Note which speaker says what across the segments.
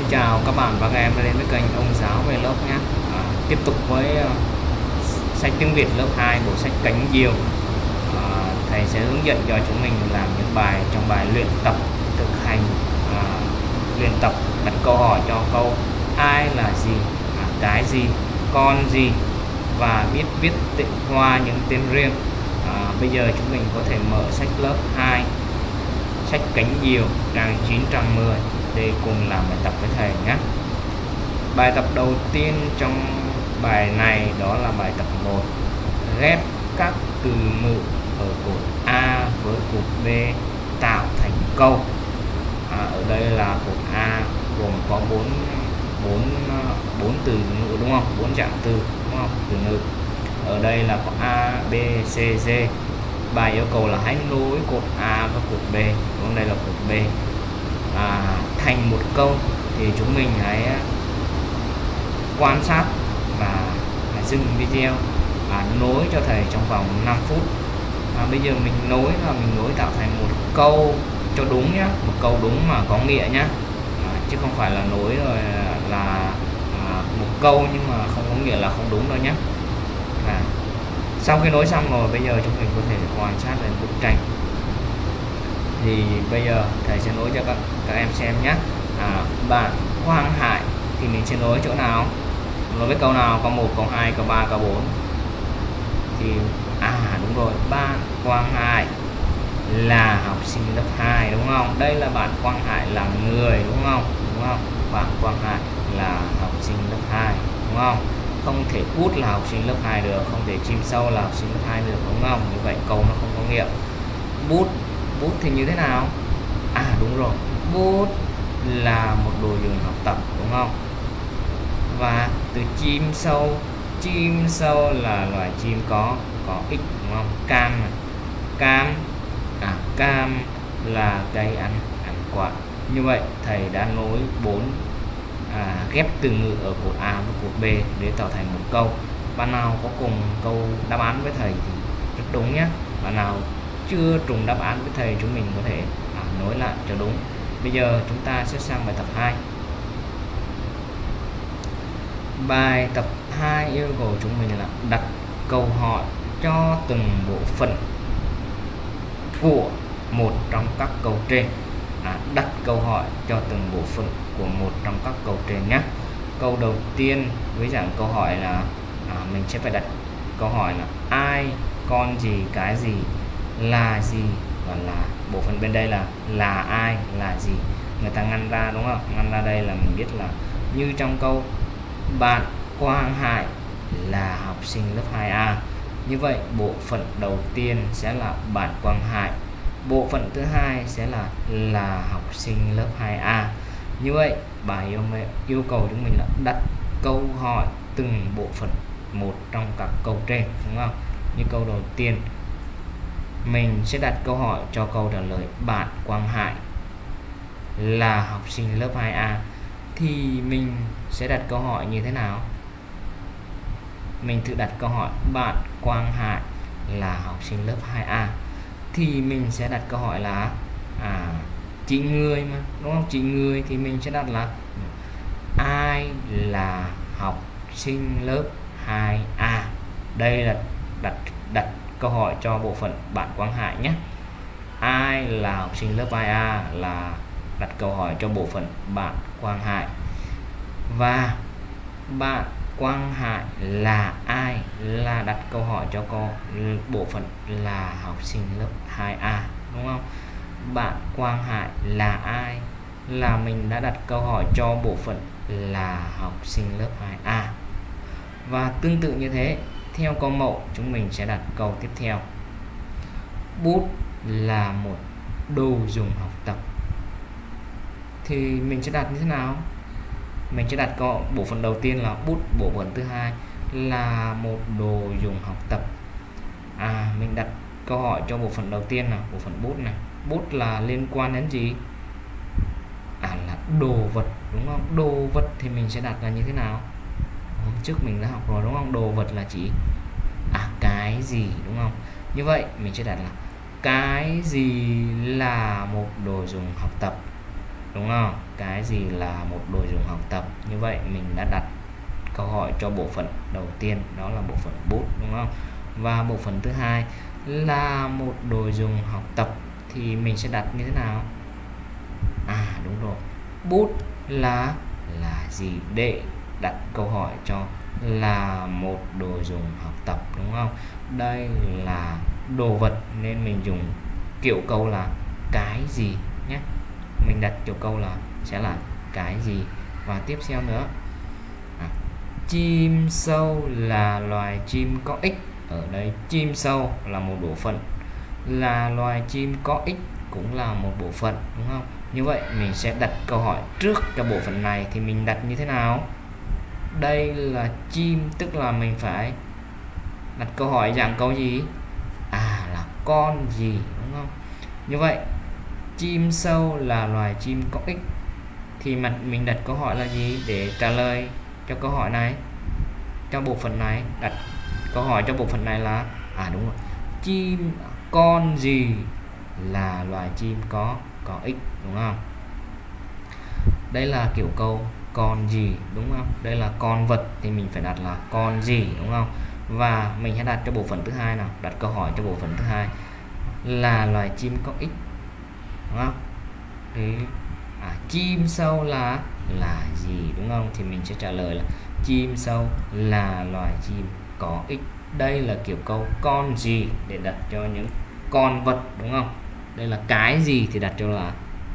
Speaker 1: chào các bạn và các em đã đến với kênh Ông Giáo về lớp nhé. Tiếp tục với sách tiếng Việt lớp 2 bộ sách Cánh Diều. Thầy sẽ hướng dẫn cho chúng mình làm những bài trong bài luyện tập thực hành, luyện tập đặt câu hỏi cho câu ai là gì, cái gì, con gì và biết viết tịnh hoa những tên riêng. Bây giờ chúng mình có thể mở sách lớp 2 sách Cánh Diều trang 910 để cùng làm bài tập với thầy nhé. Bài tập đầu tiên trong bài này đó là bài tập 1, ghép các từ ngữ ở cột A với cột B tạo thành câu. Ở đây là cột A gồm có 4 từ ngữ đúng không? 4 dạng từ đúng không? Từ ngữ. Ở đây là có A, B, C, D. Bài yêu cầu là hãy nối cột A với cột B, còn đây là cột B thành một câu. Thì chúng mình hãy quan sát và dừng video nối cho thầy trong vòng 5 phút. Bây giờ mình nối tạo thành một câu cho đúng nhá, một câu đúng mà có nghĩa nhá, chứ không phải là nối rồi là một câu nhưng mà không có nghĩa là không đúng đâu nhé. Sau khi nối xong rồi, bây giờ chúng mình có thể quan sát lên bức tranh. Thì bây giờ thầy sẽ nối cho các em xem nhé. Bạn Quang Hải thì mình sẽ nối chỗ nào? Nối với câu nào? Câu 1, câu 2, câu 3, câu 4. Thì đúng rồi, bạn Quang Hải là học sinh lớp 2 đúng không? Đây là bạn Quang Hải là người đúng không? Đúng không? Bạn Quang Hải là học sinh lớp 2 đúng không? Không thể Út là học sinh lớp 2 được, không thể Chim Sâu là học sinh lớp 2 được đúng không? Như vậy câu nó không có nghĩa. Bút thì như thế nào? Đúng rồi, bút là một đồ dùng học tập đúng không? Và từ chim sâu là loài chim có ích đúng không? Cam là cây ăn quả. Như vậy thầy đã nối 4 ghép từ ngữ ở cột A với cột B để tạo thành một câu. Bạn nào có cùng câu đáp án với thầy thì rất đúng nhé. Bạn nào chưa trùng đáp án với thầy, chúng mình có thể nối lại cho đúng. Bây giờ chúng ta sẽ sang bài tập 2. Bài tập 2 yêu cầu chúng mình là đặt câu hỏi cho từng bộ phận của một trong các câu trên. Đặt câu hỏi cho từng bộ phận của một trong các câu trên nhé. Câu đầu tiên với dạng câu hỏi là mình sẽ phải đặt câu hỏi là ai, con gì, cái gì, là gì và là. Bộ phận bên đây là ai, là gì, người ta ngăn ra đúng không? Ngăn ra đây là mình biết là như trong câu bạn Quang Hải là học sinh lớp 2A. Như vậy bộ phận đầu tiên sẽ là bạn Quang Hải, bộ phận thứ hai sẽ là học sinh lớp 2A. Như vậy bài yêu cầu chúng mình là đặt câu hỏi từng bộ phận một trong các câu trên đúng không? Như câu đầu tiên mình sẽ đặt câu hỏi cho câu trả lời bạn Quang Hải là học sinh lớp 2A thì mình sẽ đặt câu hỏi như thế nào? Mình thử đặt câu hỏi bạn Quang Hải là học sinh lớp 2A thì mình sẽ đặt câu hỏi là chị người mà đúng không? Chị người thì mình sẽ đặt là ai là học sinh lớp 2A. Đây là đặt câu hỏi cho bộ phận bạn Quang Hải nhé. Ai là học sinh lớp 2A là đặt câu hỏi cho bộ phận bạn Quang Hải. Và bạn Quang Hải là ai là đặt câu hỏi cho bộ phận là học sinh lớp 2A đúng không? Bạn Quang Hải là ai là mình đã đặt câu hỏi cho bộ phận là học sinh lớp 2A. Và tương tự như thế, theo câu mẫu chúng mình sẽ đặt câu tiếp theo. Bút là một đồ dùng học tập thì mình sẽ đặt như thế nào? Mình sẽ đặt câu bộ phận đầu tiên là bút, bộ phận thứ hai là một đồ dùng học tập. Mình đặt câu hỏi cho bộ phận đầu tiên là bộ phận bút này. Bút là liên quan đến gì? Là đồ vật đúng không? Đồ vật thì mình sẽ đặt là như thế nào? Hôm trước mình đã học rồi đúng không? Đồ vật là chỉ cái gì đúng không? Như vậy mình sẽ đặt là cái gì là một đồ dùng học tập. đúng không? Cái gì là một đồ dùng học tập? Như vậy mình đã đặt câu hỏi cho bộ phận đầu tiên, đó là bộ phận bút, đúng không? Và bộ phận thứ hai là một đồ dùng học tập thì mình sẽ đặt như thế nào? Đúng rồi, bút là gì? Để đặt câu hỏi cho là một đồ dùng học tập, đúng không? Đây là đồ vật nên mình dùng kiểu câu là cái gì nhé. Mình đặt kiểu câu là sẽ là cái gì. Và tiếp theo nữa, chim sâu là loài chim có ích. Ở đây chim sâu là một bộ phận, là loài chim có ích cũng là một bộ phận, đúng không? Như vậy mình sẽ đặt câu hỏi trước cho bộ phận này thì mình đặt như thế nào? Đây là chim, tức là mình phải đặt câu hỏi dạng câu gì? Là con gì, đúng không? Như vậy chim sâu là loài chim có ích thì mình đặt câu hỏi là gì để trả lời cho câu hỏi này, cho bộ phận này? Đặt câu hỏi cho bộ phận này là đúng rồi, chim con gì là loài chim có ích, đúng không? Đây là kiểu câu con gì, đúng không? Đây là con vật thì mình phải đặt là con gì, đúng không? Và mình hãy đặt cho bộ phận thứ hai nào, đặt câu hỏi cho bộ phận thứ hai là loài chim có ích, đúng không? Thì chim sâu là gì, đúng không? Thì mình sẽ trả lời là chim sâu là loài chim có ích. Đây là kiểu câu con gì để đặt cho những con vật, đúng không? Đây là cái gì thì đặt cho là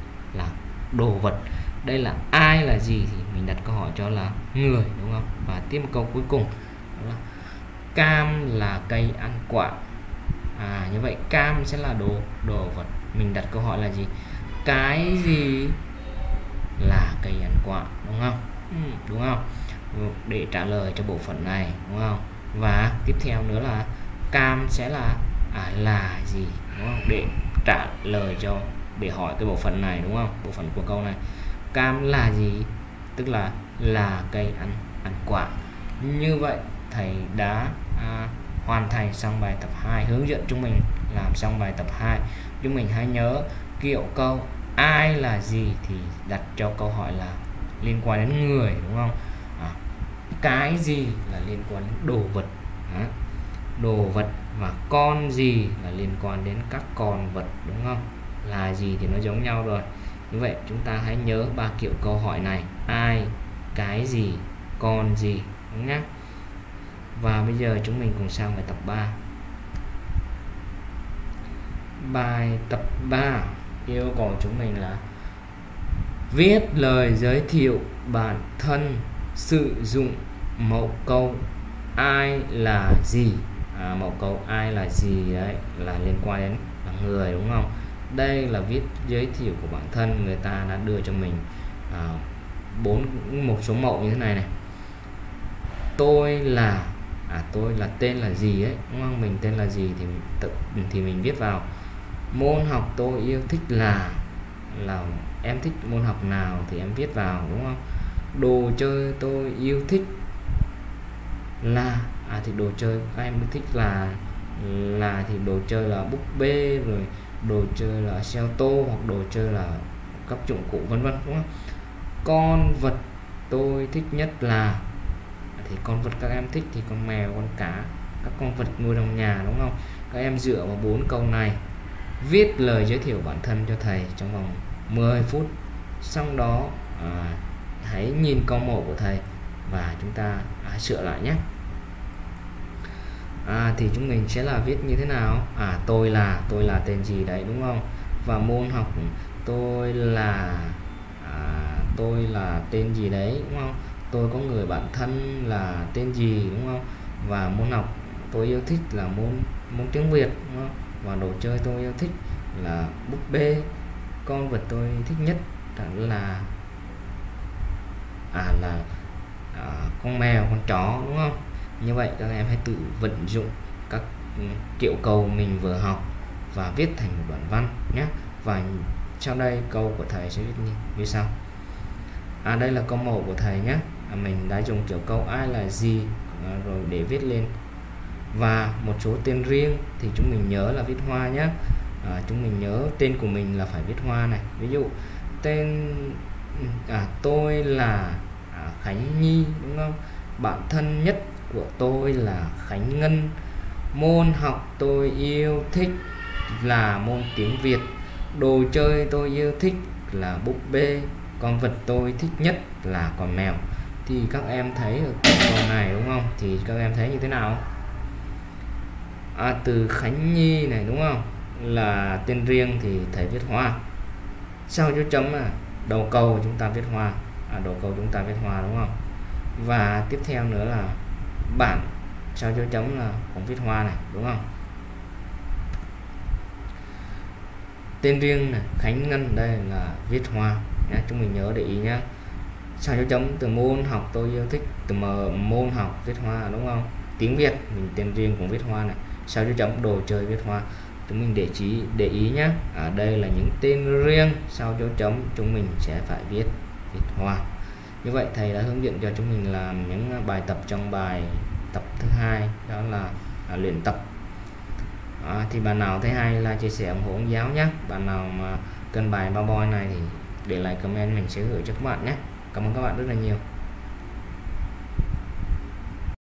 Speaker 1: đồ vật. Đây là ai là gì thì mình đặt câu hỏi cho là người, đúng không? Và tiếp một câu cuối cùng đó là cam là cây ăn quả. Như vậy cam sẽ là đồ vật. Mình đặt câu hỏi là gì? Cái gì là cây ăn quả, đúng không? Đúng không? Để trả lời cho bộ phận này, đúng không? Và tiếp theo nữa là cam sẽ là gì, đúng không? Để trả lời cho, để hỏi cái bộ phận này, đúng không? Bộ phận của câu này, cam là gì, tức là cây ăn quả. Như vậy thầy đã hoàn thành xong bài tập 2, hướng dẫn chúng mình làm xong bài tập 2. Chúng mình hãy nhớ kiểu câu ai là gì thì đặt cho câu hỏi là liên quan đến người, đúng không? Cái gì là liên quan đến đồ vật, đồ vật, và con gì là liên quan đến các con vật, đúng không? Là gì thì nó giống nhau rồi. Như vậy chúng ta hãy nhớ 3 kiểu câu hỏi này: ai, cái gì, con gì, đúng nhé. Và bây giờ chúng mình cùng sang bài tập 3. Bài tập 3 yêu cầu chúng mình là viết lời giới thiệu bản thân, sử dụng mẫu câu ai là gì. Mẫu câu ai là gì đấy là liên quan đến người, đúng không? Đây là viết giới thiệu của bản thân, người ta đã đưa cho mình một số mẫu như thế này này. Tôi là tên là gì ấy, đúng không? Mình tên là gì thì mình viết vào. Môn học tôi yêu thích là em thích môn học nào thì em viết vào, đúng không? Đồ chơi tôi yêu thích là thì đồ chơi em thích là thì đồ chơi là búp bê, rồi đồ chơi là xe ô tô, hoặc đồ chơi là các dụng cụ vân vân, đúng không? Con vật tôi thích nhất là thì con vật các em thích thì con mèo, con cá, các con vật nuôi trong nhà, đúng không? Các em dựa vào 4 câu này viết lời giới thiệu bản thân cho thầy trong vòng 10 phút. Sau đó hãy nhìn câu mẫu của thầy và chúng ta sửa lại nhé. Thì chúng mình sẽ là viết như thế nào? Tôi là tên gì đấy, đúng không? Và môn học tôi là tên gì đấy, đúng không? Tôi có người bạn thân là tên gì, đúng không? Và môn học tôi yêu thích là môn tiếng Việt, đúng không? Và đồ chơi tôi yêu thích là búp bê. Con vật tôi thích nhất là con mèo, con chó, đúng không? Như vậy các em hãy tự vận dụng các kiểu câu mình vừa học và viết thành một đoạn văn nhé. Và sau đây câu của thầy sẽ viết như sau. Đây là câu mẫu của thầy nhé. Mình đã dùng kiểu câu ai là gì rồi để viết lên, và một số tên riêng thì chúng mình nhớ là viết hoa nhé. Chúng mình nhớ tên của mình là phải viết hoa này. Ví dụ tôi là Khánh Nhi, đúng không? Bạn thân nhất của tôi là Khánh Ngân. Môn học tôi yêu thích là môn tiếng Việt. Đồ chơi tôi yêu thích là búp bê. Con vật tôi thích nhất là con mèo. Thì các em thấy ở câu này đúng không? Thì các em thấy như thế nào? Từ Khánh Nhi này đúng không? Là tên riêng thì thầy viết hoa. Sau dấu chấm đầu câu chúng ta viết hoa. Đầu câu chúng ta viết hoa đúng không? Và tiếp theo nữa là bạn, sau dấu chấm là cũng viết hoa này đúng không? Tên riêng này Khánh Ngân đây là viết hoa nhé, chúng mình nhớ để ý nhé. Sau dấu chấm từ môn học tôi yêu thích, từ môn học viết hoa đúng không? Tiếng Việt mình tên riêng cũng viết hoa này. Sau dấu chấm đồ chơi viết hoa. Chúng mình để ý nhé. Ở đây là những tên riêng, sau dấu chấm chúng mình sẽ phải viết hoa. Như vậy thầy đã hướng dẫn cho chúng mình làm những bài tập trong bài tập thứ hai, đó là luyện tập. Thì bạn nào thấy hay là chia sẻ ủng hộ ông giáo nhé. Bạn nào mà cần bài PowerPoint này thì để lại comment, mình sẽ gửi cho các bạn nhé. Cảm ơn các bạn rất là nhiều.